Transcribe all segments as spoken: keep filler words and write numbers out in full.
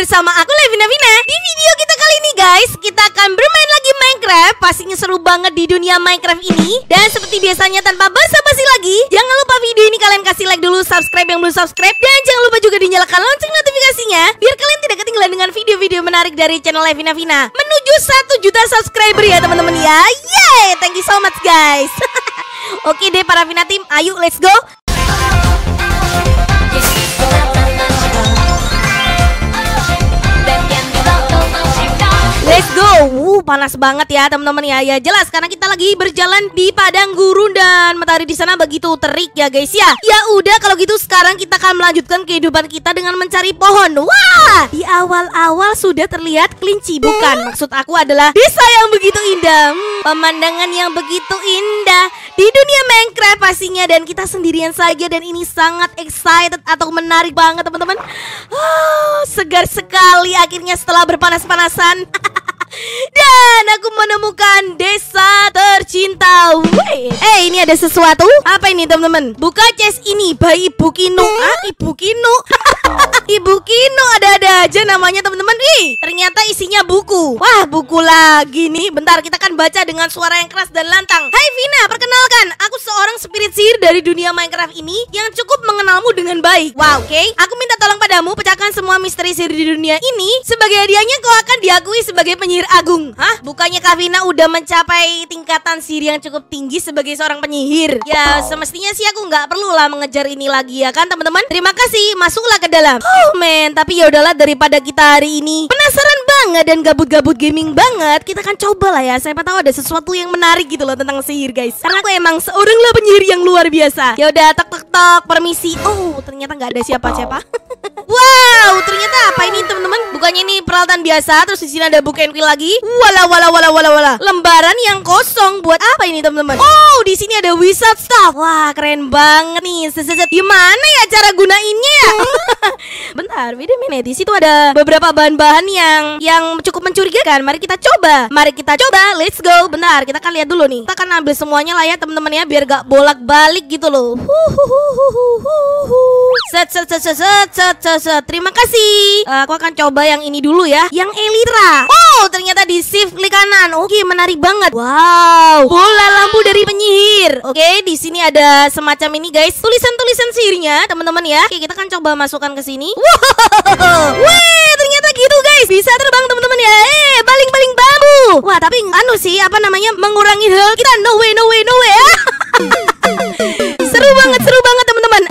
bersama aku Levina Vina. Di video kita kali ini guys, kita akan bermain lagi Minecraft. Pastinya seru banget di dunia Minecraft ini. Dan seperti biasanya tanpa basa-basi lagi, jangan lupa video ini kalian kasih like dulu, subscribe yang belum subscribe, dan jangan lupa juga dinyalakan lonceng notifikasinya biar kalian tidak ketinggalan dengan video-video menarik dari channel Levina Vina menuju satu juta subscriber ya teman-teman ya. Yeay, thank you so much guys. Oke deh para Vina Team, ayo let's go. Let's go. Wuh, panas banget ya teman-teman ya. Ya jelas karena kita lagi berjalan di padang gurun dan matahari di sana begitu terik ya guys ya. Ya udah kalau gitu sekarang kita akan melanjutkan kehidupan kita dengan mencari pohon. Wah, di awal-awal sudah terlihat kelinci. Bukan, maksud aku adalah desa yang begitu indah. Hmm, pemandangan yang begitu indah di dunia Minecraft pastinya, dan kita sendirian saja dan ini sangat excited atau menarik banget teman-teman. Oh, segar sekali akhirnya setelah berpanas-panasan. Dan aku menemukan desa tercinta. Wih. Eh, ini ada sesuatu. Apa ini teman-teman? Buka chest ini by Ibu Kino. Ah, Ibu Kino. Ibu Kino ada-ada aja namanya teman-teman. Ih, ternyata isinya buku. Wah, buku lagi nih. Bentar, kita akan baca dengan suara yang keras dan lantang. Hai Vina, perkenalkan, aku seorang spirit sihir dari dunia Minecraft ini yang cukup mengenalmu dengan baik. Wow, oke. Okay. Aku minta tolong padamu pecahkan semua misteri sihir di dunia ini. Sebagai hadiahnya kau akan diakui sebagai penyihir agung. Hah? Bukannya Kak Vina udah mencapai tingkatan sihir yang cukup tinggi sebagai seorang penyihir? Ya semestinya sih aku nggak perlu lah mengejar ini lagi ya kan teman-teman. Terima kasih, masuklah ke dalam. Oh men, tapi ya udahlah daripada kita hari ini penasaran banget dan gabut-gabut gaming banget, kita akan coba lah ya. Siapa tahu ada sesuatu yang menarik gitu loh tentang sihir guys. Karena aku emang seorang lah penyihir yang luar biasa. Ya udah, tok tok tok, permisi. Oh ternyata nggak ada siapa-siapa. Wow, ternyata apa ini teman-teman? Bukannya ini peralatan biasa, terus di sini ada book and quill lagi. Wala wala wala wala wala. Lembaran yang kosong buat apa ini teman-teman? Oh, di sini ada wizard stuff. Wah, keren banget nih. Seset. Gimana ya cara gunainnya ya? Bentar, wait a minute. Di situ ada beberapa bahan-bahan yang yang cukup mencurigakan. Mari kita coba. Mari kita coba. Let's go. Bentar, kita akan lihat dulu nih. Kita akan ambil semuanya lah ya teman-teman ya, biar gak bolak-balik gitu loh. Set set set set set set set. Terima kasih. Uh, aku akan coba yang ini dulu ya, yang Elira. Oh, ternyata di shift klik kanan. Oke, menarik banget. Wow, bola lampu dari penyihir. Oke, di sini ada semacam ini guys, tulisan-tulisan sihirnya teman-teman ya. Oke, kita akan coba masukkan ke sini. Wow, wih, ternyata gitu guys, bisa terbang teman-teman ya. Eh, baling-baling bambu. Wah, tapi anu sih, apa namanya, mengurangi health kita. No way, no way, no way. Seru banget, seru banget teman-teman.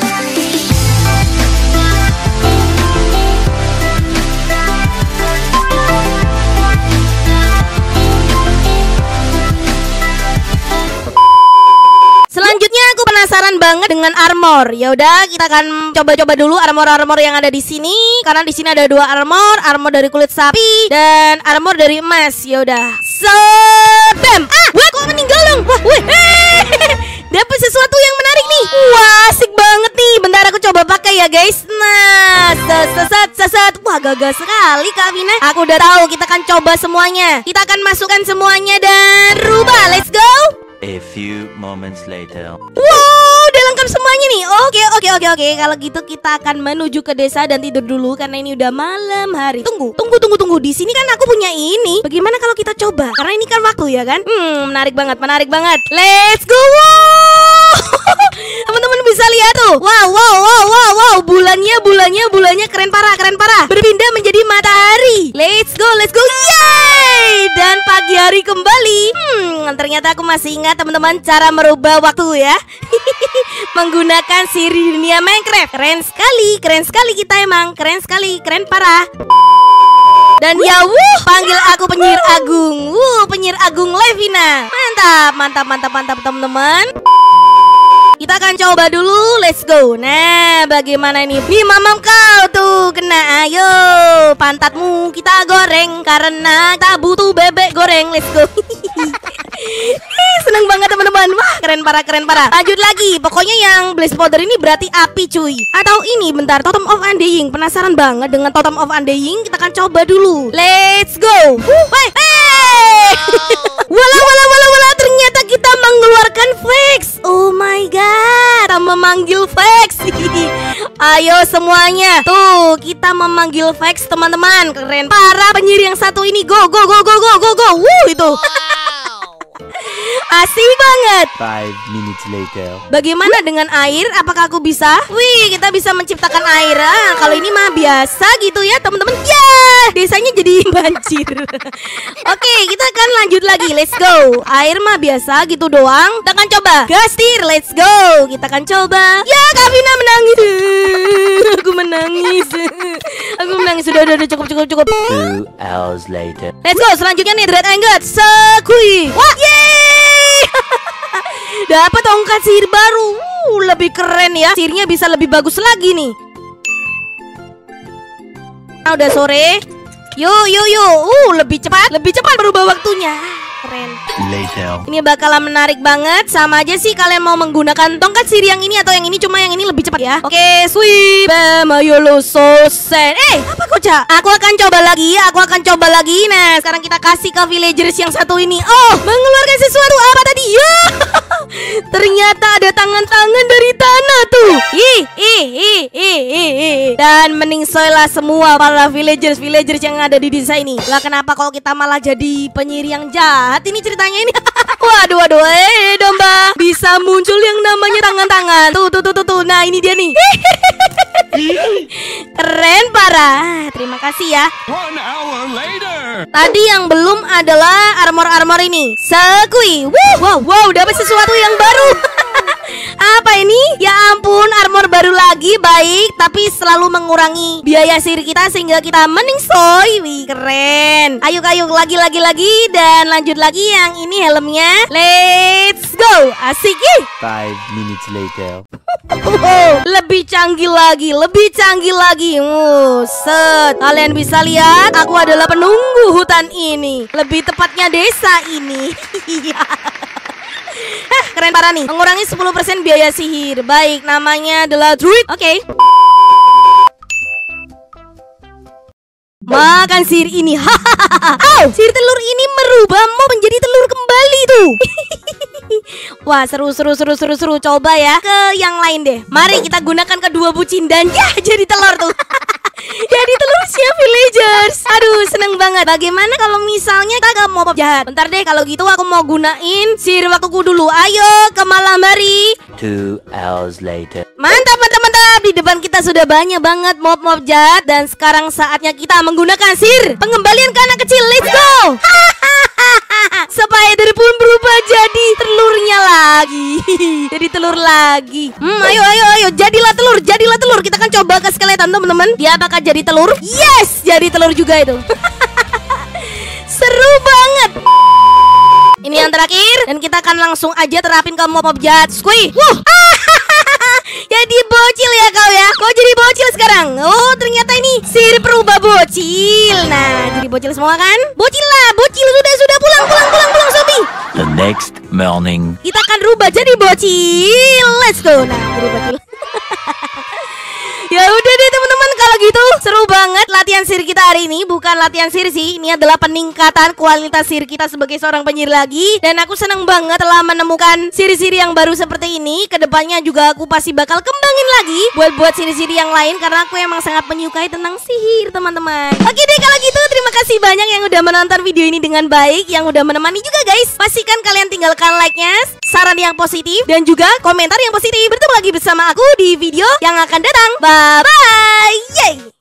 Selanjutnya aku penasaran banget dengan armor. Ya udah, kita akan coba-coba dulu armor-armor yang ada di sini. Karena di sini ada dua armor, armor dari kulit sapi dan armor dari emas. Ya udah. Sebam. Ah, wah kok meninggal dong. Wah, wih. Dapat sesuatu yang menarik nih. Wah, asik banget nih. Bentar aku coba pakai ya guys. Nah, sesat sesat. Wah, gagah sekali Kak Vina. Aku udah tahu, kita akan coba semuanya. Kita akan masukkan semuanya dan rubah. Let's go. A few moments later. Wow, udah lengkap semuanya nih. Oke, oke, oke, oke. Kalau gitu kita akan menuju ke desa dan tidur dulu karena ini udah malam hari. Tunggu, tunggu, tunggu, tunggu. Di sini kan aku punya ini. Bagaimana kalau kita coba? Karena ini kan waktu ya kan? Hmm, menarik banget, menarik banget. Let's go. Teman-teman bisa lihat tuh. Wow, wow, wow, wow, wow. Bulannya, bulannya, bulannya keren parah, keren parah. Berpindah menjadi matahari. Let's go, let's go. Yay! Dan pagi hari kembali. Hmm, ternyata aku masih ingat teman-teman cara merubah waktu ya. Menggunakan sihir di dunia Minecraft. Keren sekali, keren sekali kita emang. Keren sekali, keren parah. Dan ya wuh, panggil aku penyihir agung. Wuh, penyihir agung Levina. Mantap, mantap, mantap, mantap teman-teman. Kita akan coba dulu, let's go. Nah, bagaimana ini? Nih mamam kau tuh kena, ayo pantatmu kita goreng karena tak butuh bebek goreng. Let's go. Seneng banget teman-teman. Wah, keren parah, keren parah. Lanjut lagi. Pokoknya yang blaze powder ini berarti api cuy. Atau ini bentar, totem of undying. Penasaran banget dengan totem of undying. Kita akan coba dulu. Let's go. Hey, hey. Wala wala wala wala, ternyata kita mengeluarkan flex. Oh my god, kita memanggil flex. Ayo semuanya, tuh kita memanggil flex teman-teman. Keren. Para penyihir yang satu ini, go go go go go go go. Wuh itu. Asik banget. Five minutes later. Bagaimana dengan air? Apakah aku bisa? Wih, kita bisa menciptakan air. Ah, kalau ini mah biasa gitu ya teman-teman. Ya, desanya jadi banjir. Oke, kita akan lanjut lagi. Let's go. Air mah biasa gitu doang. Kita akan coba. Gastir, let's go. Kita akan coba. Ya, Kavina menangis. Aku menangis. Aku menangis. Sudah, sudah, sudah, cukup, cukup, cukup. Two hours later. Let's go. Selanjutnya nih, Dread Anget. Sekui. Wah, yeay. Dapat tongkat sihir baru. Uh, lebih keren ya. Sihirnya bisa lebih bagus lagi nih. Nah, udah sore. Yuk, yuk, yuk. Uh, lebih cepat. Lebih cepat berubah waktunya. Keren. Later. Ini bakalan menarik banget. Sama aja sih kalian mau menggunakan tongkat sihir yang ini atau yang ini, cuma yang ini lebih cepat ya. Oke, sweep. Bam, ayo lo sosen. Eh, apa Koca? Aku akan coba lagi. Aku akan coba lagi. Nah, sekarang kita kasih ke villagers yang satu ini. Oh, mengeluarkan sesuatu apa tadi? Ya. Ternyata ada tangan-tangan dari tanah tuh. Ih, ih, ih, ih, ih, ih. Dan meningsoylah semua para villagers-villagers yang ada di desa ini. Lah kenapa kalau kita malah jadi penyihir yang jahat ini ceritanya ini? Waduh, waduh, eh domba. Bisa muncul yang namanya tangan-tangan. Tuh, tuh, tuh, tuh, tuh. Nah, ini dia nih. Keren parah. Terima kasih ya. One hour later. Tadi yang belum adalah armor-armor ini. Sekui. Wow, wow, wow, dapat sesuatu yang baru. Apa ini? Ya ampun, armor baru lagi. Baik, tapi selalu mengurangi biaya sihir kita sehingga kita meningsoy. Wih, keren. Ayo, ayo, lagi, lagi, lagi. Dan lanjut lagi yang ini helmnya. Let's go. Asik ih. Five minutes later. Wow, lebih canggih lagi, lebih canggih lagi. Uh, set. Kalian bisa lihat, aku adalah penunggu hutan ini. Lebih tepatnya desa ini. Hah, keren parah nih. Mengurangi sepuluh persen biaya sihir. Baik, namanya adalah druid. Oke. Okay. Makan sihir ini. Hahaha. Sihir telur ini merubah mob menjadi telur kembali tuh. Wah, seru, seru, seru, seru, seru. Coba ya ke yang lain deh. Mari kita gunakan kedua bucin dan ya jadi telur tuh. Jadi telur siap villagers. Aduh, seneng banget. Bagaimana kalau misalnya kita gak mau mob jahat? Bentar deh, kalau gitu aku mau gunain sihir waktuku dulu. Ayo ke malam hari. Two hours later. Mantap, mantap, mantap. Di depan kita sudah banyak banget mob-mob jahat. Dan sekarang saatnya kita menggunakan sihir pengembalian ke anak kecil. Let's go. Spider pun berubah jadi telurnya lagi. Jadi telur lagi. Hmm, ayo, ayo, ayo. Jadilah telur, jadilah telur. Kita akan coba ke skeleton, teman-teman. Dia apakah jadi telur? Yes, jadi telur juga itu. Seru banget. Ini yang terakhir. Dan kita akan langsung aja terapin ke mob-mob jahat. Squee. Wuh. Jadi bocil ya kau ya. Kau jadi bocil sekarang. Oh, ternyata ini sihir perubah bocil. Nah, jadi bocil semua kan? Bocil lah, bocil. Sudah, sudah. Pulang, pulang, pulang, pulang, Sobi. The next morning. Kita akan rubah jadi bocil. Let's go. Nah, jadi bocil. Ya udah deh teman-teman, kalau gitu seru banget latihan sihir kita hari ini. Bukan latihan sihir sih, ini adalah peningkatan kualitas sihir kita sebagai seorang penyihir lagi. Dan aku seneng banget telah menemukan sihir-sihir yang baru seperti ini. Kedepannya juga aku pasti bakal kembangin lagi buat-buat sihir-sihir yang lain, karena aku emang sangat menyukai tentang sihir teman-teman. Oke deh kalau gitu, terima kasih banyak yang udah menonton video ini dengan baik, yang udah menemani juga guys. Pastikan kalian tinggalkan like-nya, saran yang positif, dan juga komentar yang positif. Bertemu lagi bersama aku di video yang akan datang. Bye bye. Yay.